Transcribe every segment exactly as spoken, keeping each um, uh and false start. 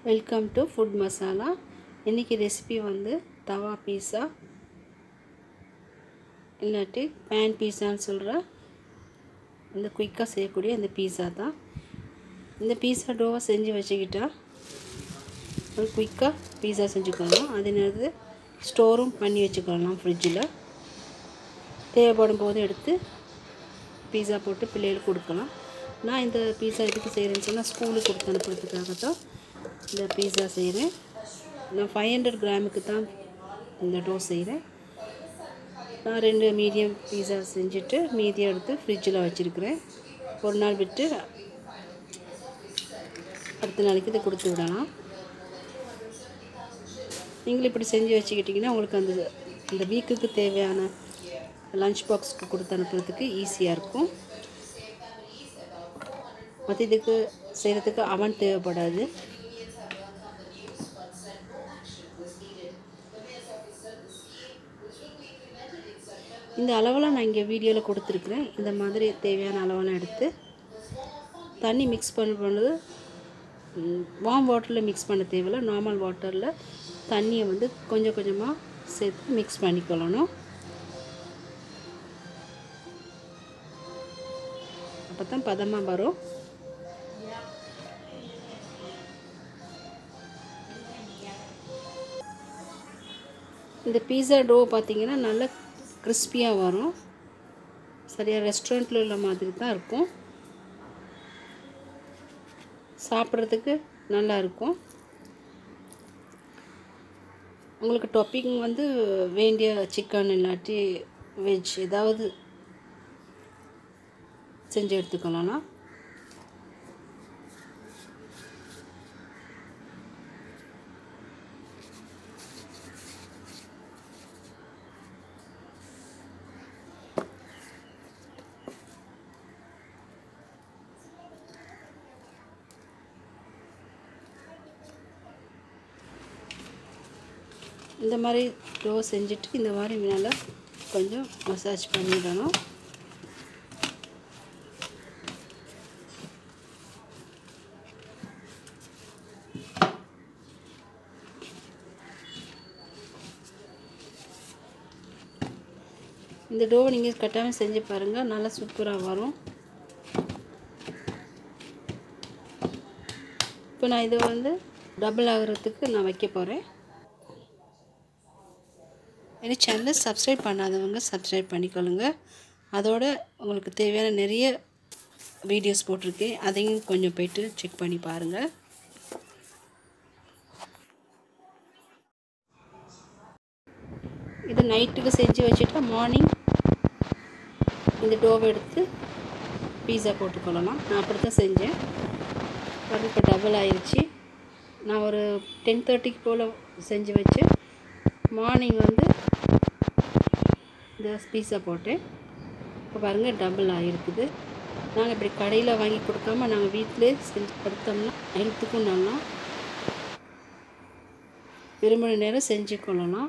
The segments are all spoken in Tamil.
Welcome to food masala. இன்றைக்கி ரெசிபி வந்து தவா பீஸா இல்லாட்டி பேன் பீஸான்னு சொல்கிற இந்த குயிக்காக செய்யக்கூடிய இந்த பீஸா தான். இந்த பீஸா டோவை செஞ்சு வச்சுக்கிட்டா ஒரு குயிக்காக பீஸா செஞ்சுக்கலாம். அதே நேரத்தில் ஸ்டோரும் பண்ணி வச்சுக்கலாம். ஃப்ரிட்ஜில் தேவைப்படும் போது எடுத்து பீஸா போட்டு பிள்ளைகளுக்கு கொடுக்கலாம். நான் இந்த பீஸா எதுக்கு செய்கிறேன்னு சொன்னால் ஸ்கூலுக்கு கொடுத்து அனுப்புறதுக்காக தான் இந்த பீஸா செய்கிறேன். நான் ஃபைவ் ஹண்ட்ரட் கிராமுக்கு தான் இந்த டோ செய்கிறேன். நான் ரெண்டு மீடியம் பீஸா செஞ்சுட்டு மீதியை எடுத்து ஃப்ரிட்ஜில் வச்சுருக்கிறேன். ஒரு நாள் விட்டு அடுத்த நாளைக்கு இதை கொடுத்து விடலாம். நீங்களும் இப்படி செஞ்சு வச்சுக்கிட்டிங்கன்னா உங்களுக்கு அந்த இந்த வீக்குக்கு தேவையான லஞ்ச் பாக்ஸுக்கு கொடுத்து அனுப்புறதுக்கு ஈஸியாக இருக்கும். மற்ற இதுக்கு செய்கிறதுக்கு அவன் தேவைப்படாது. இந்த அளவெல்லாம் நான் இங்கே வீடியோவில் கொடுத்துருக்குறேன். இந்த மாதிரி தேவையான அளவெல்லாம் எடுத்து தண்ணி மிக்ஸ் பண்ண பண்ணது வார்ம் வாட்டரில் மிக்ஸ் பண்ண தேவையில்லை. நார்மல் வாட்டரில் தண்ணியை வந்து கொஞ்சம் கொஞ்சமாக சேர்த்து மிக்ஸ் பண்ணிக்கொள்ளணும். அப்போ தான் பதமாக வரும். இந்த பீஸா டோ பார்த்திங்கன்னா நல்லா கிறிஸ்பியாக வரும். சரியாக ரெஸ்டாரண்ட்டில் உள்ள மாதிரி தான் இருக்கும். சாப்பிட்றதுக்கு நல்லா இருக்கும். உங்களுக்கு டாப்பிங் வந்து வேண்டிய சிக்கன் இல்லாட்டி வெஜ் ஏதாவது செஞ்சு எடுத்துக்கலாம். இந்த மாதிரி டோ செஞ்சுட்டு இந்த மாதிரி நல்லா கொஞ்சம் மசாஜ் பண்ணிடணும். இந்த டோவை நீங்கள் கட்டாமல் செஞ்சு பாருங்கள், நல்லா சூப்பராக வரும். இப்போ நான் இதை வந்து டபுள் ஆகிறதுக்கு நான் வைக்க போகிறேன். என் சேனலை சப்ஸ்கிரைப் பண்ணாதவங்க சப்ஸ்கிரைப் பண்ணிக்கொள்ளுங்க. அதோட உங்களுக்கு தேவையான நிறைய வீடியோஸ் போட்டிருக்கேன், அதையும் கொஞ்சம் போய்ட்டு செக் பண்ணி பாருங்கள். இது நைட்டுக்கு செஞ்சு வச்சுட்டா மார்னிங் இந்த டோவை எடுத்து பீஸா போட்டுக்கொள்ளலாம். நான் அப்படி தான் செஞ்சேன். இப்போ டபுள் ஆயிடுச்சு. நான் ஒரு டென் தேர்ட்டிக்கு போல் செஞ்சு வச்சு மார்னிங் வந்து இந்த பீஸா போட்டேன். இப்போ பாருங்கள் டபுள் ஆகிருக்குது. நாங்கள் இப்படி கடையில் வாங்கி கொடுக்காம நாங்கள் வீட்டிலே செஞ்சு கொடுத்தோம்னா ஹெல்த்துக்கும் நல்லா விரும்பின நேரம் செஞ்சு கொள்ளலாம்.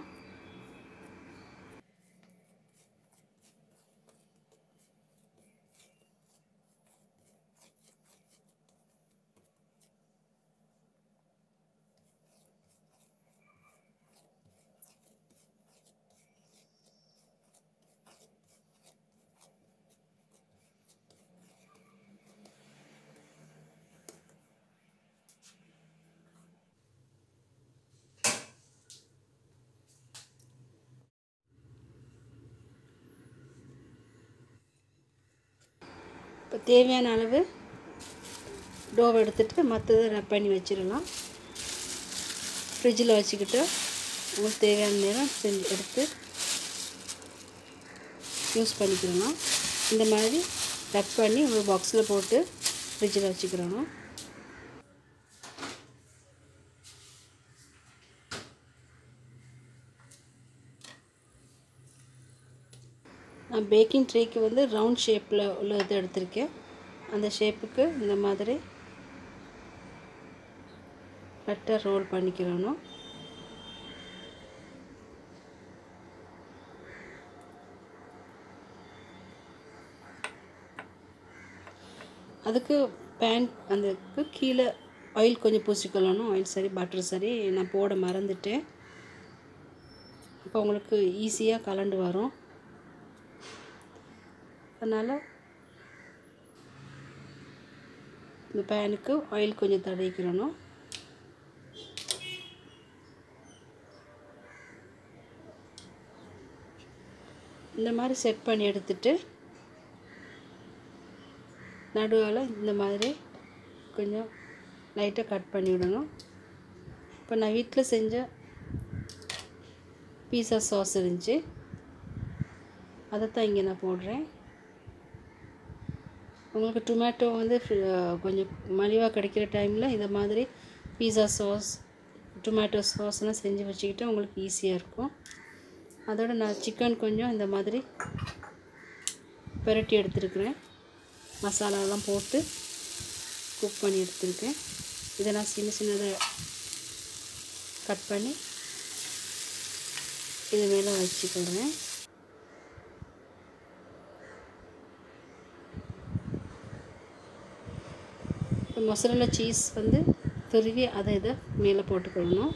இப்போ தேவையான அளவு டோவை எடுத்துகிட்டு மற்றதை ரப் பண்ணி வச்சிடலாம். ஃப்ரிட்ஜில் வச்சுக்கிட்டு உங்களுக்கு தேவையான நேரம் செஞ்சு எடுத்து யூஸ் பண்ணிக்கிறோம். இந்த மாதிரி ரப் பண்ணி ஒரு பாக்ஸில் போட்டு ஃப்ரிட்ஜில் வச்சுக்கிறோம். நான் பேக்கிங் ட்ரேக்கு வந்து ரவுண்ட் ஷேப்பில் உள்ள இது எடுத்திருக்கேன். அந்த ஷேப்புக்கு இந்த மாதிரி கரெக்டாக ரோல் பண்ணிக்கிறணும். அதுக்கு பேன் அந்த கீழே ஆயில் கொஞ்சம் பூசிக்கொள்ளணும். ஆயில் சரி பட்டர் சரி நான் போட மறந்துட்டேன். அப்போ உங்களுக்கு ஈஸியாக கலண்டு வரும். அதனால் இந்த பேனுக்கு ஆயில் கொஞ்சம் தடவிக்கிறணும். இந்த மாதிரி செட் பண்ணி எடுத்துட்டு நடுவில் இந்த மாதிரி கொஞ்சம் லைட்டாக கட் பண்ணி விடணும். இப்போ நான் வீட்டில் செஞ்ச பீஸா சாஸ் இருந்துச்சு, அதை தான் இங்கே நான் போடுறேன். உங்களுக்கு டொமேட்டோ வந்து கொஞ்சம் மலிவாக கிடைக்கிற டைமில் இந்த மாதிரி பீஸா சாஸ் டொமேட்டோ சாஸ்லாம் செஞ்சு வச்சுக்கிட்டால் உங்களுக்கு ஈஸியாக இருக்கும். அதோட நான் சிக்கன் கொஞ்சம் இந்த மாதிரி பெரட்டி எடுத்துருக்கிறேன். மசாலாலாம் போட்டு குக் பண்ணி எடுத்துருக்கேன். இதை நான் சின்ன சின்னதாக கட் பண்ணி இது மேலே வச்சுக்கிறேன். இப்போ மொசரல்லா சீஸ் வந்து துருவி அதை இதை மேலே போட்டுக்கொள்ளணும்.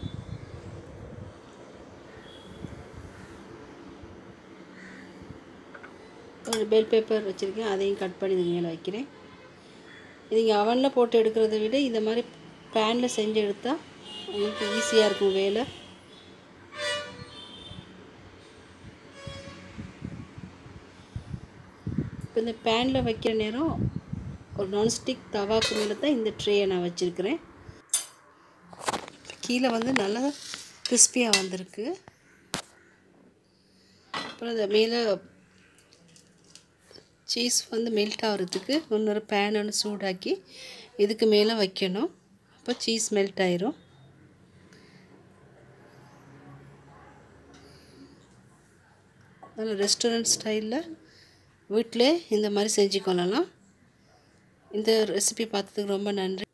ஒரு பெல் பேப்பர் வச்சுருக்கேன், அதையும் கட் பண்ணி இது மேலே வைக்கிறேன். இது இங்கே அவனில் போட்டு எடுக்கிறத விட இந்த மாதிரி பேனில் செஞ்சு எடுத்தால் உங்களுக்கு ஈஸியாக இருக்கும் வேலை. இப்போ இந்த பேனில் வைக்கிற நேரம் ஒரு நான்ஸ்டிக் தவாக்கு மேலே தான் இந்த ட்ரேயை நான் வச்சுருக்கிறேன். கீழே வந்து நல்லா கிறிஸ்பியாக வந்திருக்கு. அப்புறம் இந்த மேலே சீஸ் வந்து மெல்ட் ஆகிறதுக்கு இன்னொரு பேன் ஒன்று சூடாக்கி இதுக்கு மேலே வைக்கணும். அப்போ சீஸ் மெல்ட் ஆயிரும். அதனால் ரெஸ்டாரண்ட் ஸ்டைலில் வீட்டில் இந்த மாதிரி செஞ்சுக்கொள்ளலாம். இந்த ரெசிபி பார்த்ததுக்கு ரொம்ப நன்றி.